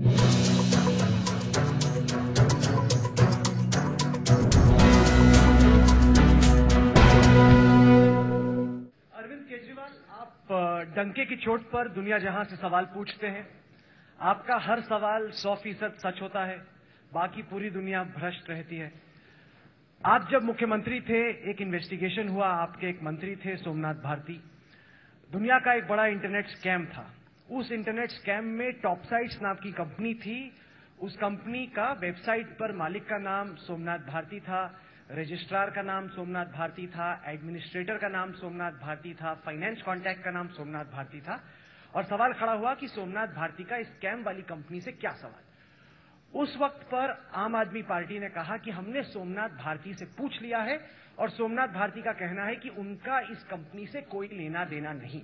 अरविंद केजरीवाल, आप डंके की चोट पर दुनिया जहां से सवाल पूछते हैं, आपका हर सवाल 100% सच होता है, बाकी पूरी दुनिया भ्रष्ट रहती है। आप जब मुख्यमंत्री थे, एक इन्वेस्टिगेशन हुआ, आपके एक मंत्री थे सोमनाथ भारती। दुनिया का एक बड़ा इंटरनेट स्कैम था। उस इंटरनेट स्कैम में टॉपसाइट्स नाम की कंपनी थी। उस कंपनी का वेबसाइट पर मालिक का नाम सोमनाथ भारती था, रजिस्ट्रार का नाम सोमनाथ भारती था, एडमिनिस्ट्रेटर का नाम सोमनाथ भारती था, फाइनेंस कॉन्टैक्ट का नाम सोमनाथ भारती था। और सवाल खड़ा हुआ कि सोमनाथ भारती का स्कैम वाली कंपनी से क्या सवाल। उस वक्त पर आम आदमी पार्टी ने कहा कि हमने सोमनाथ भारती से पूछ लिया है और सोमनाथ भारती का कहना है कि उनका इस कंपनी से कोई लेना देना नहीं।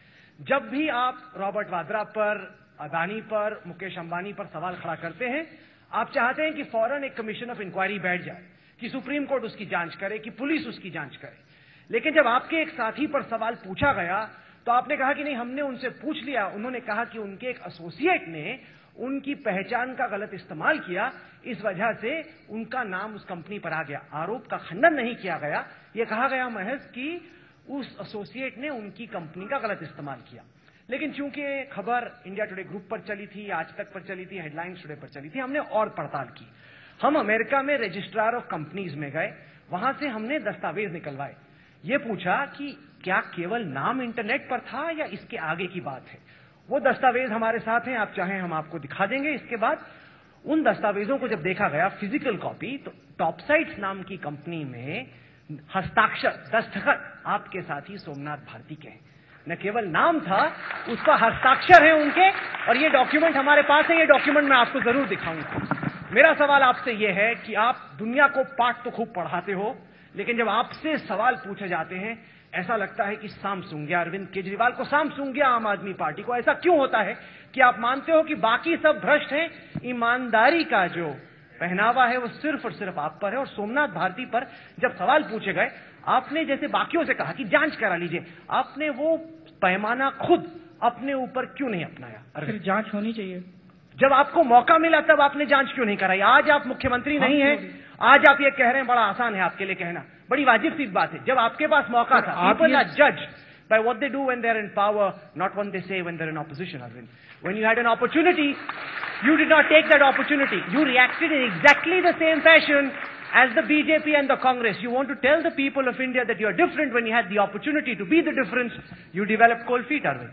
जब भी आप रॉबर्ट वाड्रा पर, अदानी पर, मुकेश अंबानी पर सवाल खड़ा करते हैं, आप चाहते हैं कि फौरन एक कमीशन ऑफ इंक्वायरी बैठ जाए, कि सुप्रीम कोर्ट उसकी जांच करे, कि पुलिस उसकी जांच करे। लेकिन जब आपके एक साथी पर सवाल पूछा गया तो आपने कहा कि नहीं, हमने उनसे पूछ लिया। उन्होंने कहा कि उनके एक एसोसिएट ने उनकी पहचान का गलत इस्तेमाल किया, इस वजह से उनका नाम उस कंपनी पर आ गया। आरोप का खंडन नहीं किया गया, यह कहा गया महज कि उस एसोसिएट ने उनकी कंपनी का गलत इस्तेमाल किया। लेकिन चूंकि खबर इंडिया टुडे ग्रुप पर चली थी, आज तक पर चली थी, हेडलाइंस टुडे पर चली थी, हमने और पड़ताल की। हम अमेरिका में रजिस्ट्रार ऑफ कंपनीज में गए, वहां से हमने दस्तावेज निकलवाए। ये पूछा कि क्या केवल नाम इंटरनेट पर था या इसके आगे की बात है। वो दस्तावेज हमारे साथ हैं, आप चाहें हम आपको दिखा देंगे। इसके बाद उन दस्तावेजों को जब देखा गया फिजिकल कॉपी, तो टॉपसाइट्स नाम की कंपनी में हस्ताक्षर, दस्तखत आपके साथी सोमनाथ भारती के हैं। न केवल नाम था, उसका हस्ताक्षर है उनके, और ये डॉक्यूमेंट हमारे पास है। ये डॉक्यूमेंट मैं आपको जरूर दिखाऊंगा। मेरा सवाल आपसे यह है कि आप दुनिया को पाठ तो खूब पढ़ाते हो, लेकिन जब आपसे सवाल पूछे जाते हैं, ऐसा लगता है कि साम सूंघ गया अरविंद केजरीवाल को, साम सूंघ गया आम आदमी पार्टी को। ऐसा क्यों होता है कि आप मानते हो कि बाकी सब भ्रष्ट हैं, ईमानदारी का जो पहनावा है वो सिर्फ और सिर्फ आप पर है। और सोमनाथ भारती पर जब सवाल पूछे गए, आपने जैसे बाकियों से कहा कि जांच करा लीजिए, आपने वो पैमाना खुद अपने ऊपर क्यों नहीं अपनाया? फिर जांच होनी चाहिए। जब आपको मौका मिला तब आपने जांच क्यों नहीं कराई? आज आप मुख्यमंत्री नहीं हैं, आज आप ये कह रहे हैं, बड़ा आसान है आपके लिए कहना, बड़ी वाजिब सी बात है। जब आपके पास मौका था, people are judged by what they do when they're in power, not what they say when they're in opposition, Arvind. When you had an opportunity, you did not take that opportunity. You reacted in exactly the same fashion as the BJP and the Congress. You want to tell the people of India that you are different when you had the opportunity to be the difference. You developed cold feet, Arvind.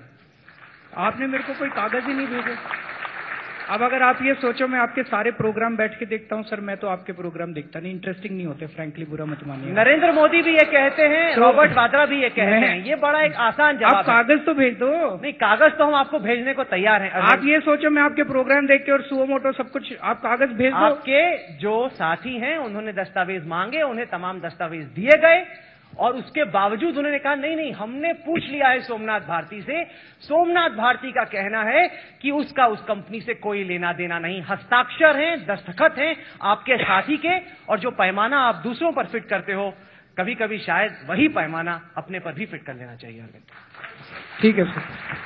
आपने मेरे को कोई कागज ही नहीं भेजे। अब अगर आप ये सोचो मैं आपके सारे प्रोग्राम बैठ के देखता हूं, सर मैं तो आपके प्रोग्राम देखता नहीं, इंटरेस्टिंग नहीं होते, फ्रैंकली बुरा मत मानिए। नरेंद्र मोदी भी ये कहते हैं, रॉबर्ट वाड्रा भी ये कहते हैं। ये बड़ा एक आसान जवाब है। आप कागज तो भेज दो। नहीं, कागज तो हम आपको भेजने को तैयार हैं। आप ये सोचो मैं आपके प्रोग्राम देख के और सुओ मोटो सब कुछ, आप कागज भेज दो। आपके जो साथी हैं उन्होंने दस्तावेज मांगे, उन्हें तमाम दस्तावेज दिए गए, और उसके बावजूद उन्होंने कहा नहीं नहीं, हमने पूछ लिया है सोमनाथ भारती से। सोमनाथ भारती का कहना है कि उसका उस कंपनी से कोई लेना देना नहीं। हस्ताक्षर हैं, दस्तखत हैं आपके साथी के, और जो पैमाना आप दूसरों पर फिट करते हो, कभी कभी शायद वही पैमाना अपने पर भी फिट कर लेना चाहिए। ठीक है सर।